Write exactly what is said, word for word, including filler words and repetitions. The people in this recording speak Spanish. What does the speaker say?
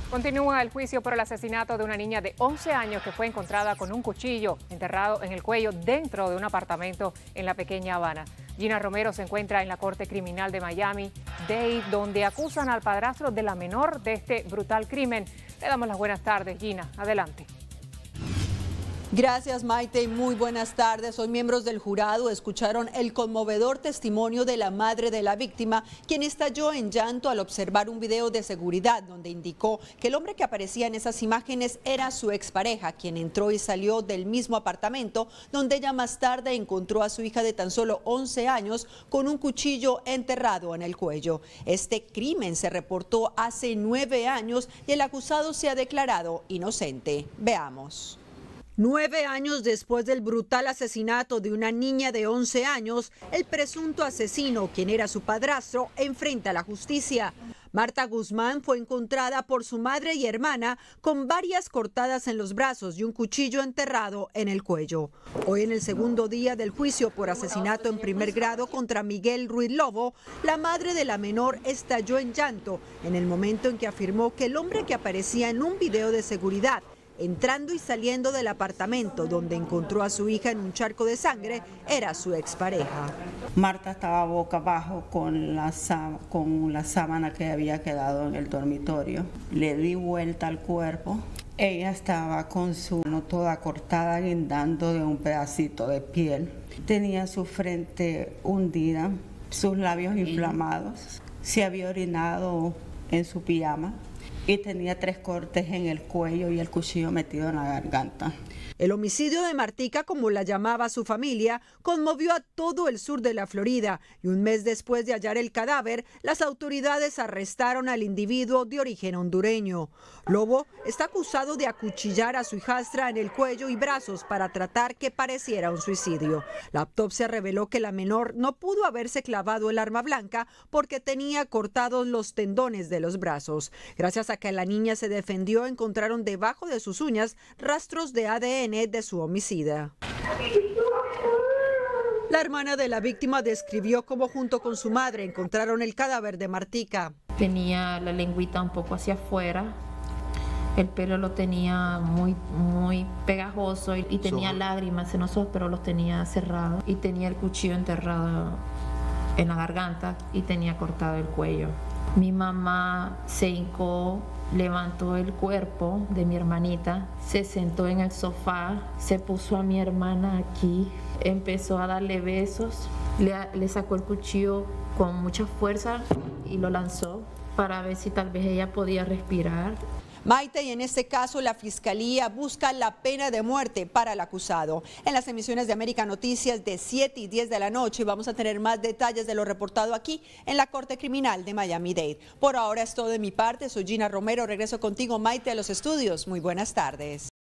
Continúa el juicio por el asesinato de una niña de once años que fue encontrada con un cuchillo enterrado en el cuello dentro de un apartamento en la pequeña Habana. Gina Romero se encuentra en la Corte Criminal de Miami-Dade, donde acusan al padrastro de la menor de este brutal crimen. Le damos las buenas tardes, Gina. Adelante. Gracias, Maite. Muy buenas tardes. Hoy miembros del jurado escucharon el conmovedor testimonio de la madre de la víctima, quien estalló en llanto al observar un video de seguridad donde indicó que el hombre que aparecía en esas imágenes era su expareja, quien entró y salió del mismo apartamento donde ella más tarde encontró a su hija de tan solo once años con un cuchillo enterrado en el cuello. Este crimen se reportó hace nueve años y el acusado se ha declarado inocente. Veamos. Nueve años después del brutal asesinato de una niña de once años, el presunto asesino, quien era su padrastro, enfrenta a la justicia. Marta Guzmán fue encontrada por su madre y hermana con varias cortadas en los brazos y un cuchillo enterrado en el cuello. Hoy, en el segundo día del juicio por asesinato en primer grado contra Miguel Ruiz Lobo, la madre de la menor estalló en llanto en el momento en que afirmó que el hombre que aparecía en un video de seguridad entrando y saliendo del apartamento donde encontró a su hija en un charco de sangre era su expareja. Marta estaba boca abajo con la, con la sábana que había quedado en el dormitorio. Le di vuelta al cuerpo. Ella estaba con su mano toda cortada, guindando de un pedacito de piel. Tenía su frente hundida, sus labios inflamados. Se había orinado en su pijama y tenía tres cortes en el cuello y el cuchillo metido en la garganta. El homicidio de Martica, como la llamaba su familia, conmovió a todo el sur de la Florida y un mes después de hallar el cadáver, las autoridades arrestaron al individuo de origen hondureño. Lobo está acusado de acuchillar a su hijastra en el cuello y brazos para tratar que pareciera un suicidio. La autopsia reveló que la menor no pudo haberse clavado el arma blanca porque tenía cortados los tendones de los brazos. Gracias a que la niña se defendió, encontraron debajo de sus uñas rastros de A D N de su homicida. La hermana de la víctima describió cómo junto con su madre encontraron el cadáver de Martica. Tenía la lengüita un poco hacia afuera, el pelo lo tenía muy, muy pegajoso y, y tenía so. lágrimas en los ojos, pero los tenía cerrados, y tenía el cuchillo enterrado en la garganta y tenía cortado el cuello. Mi mamá se hincó, levantó el cuerpo de mi hermanita, se sentó en el sofá, se puso a mi hermana aquí, empezó a darle besos, le, le sacó el cuchillo con mucha fuerza y lo lanzó para ver si tal vez ella podía respirar. Maite, y en este caso la Fiscalía busca la pena de muerte para el acusado. En las emisiones de América Noticias de siete y diez de la noche vamos a tener más detalles de lo reportado aquí en la Corte Criminal de Miami-Dade. Por ahora es todo de mi parte, soy Gina Romero, regreso contigo, Maite, a los estudios. Muy buenas tardes.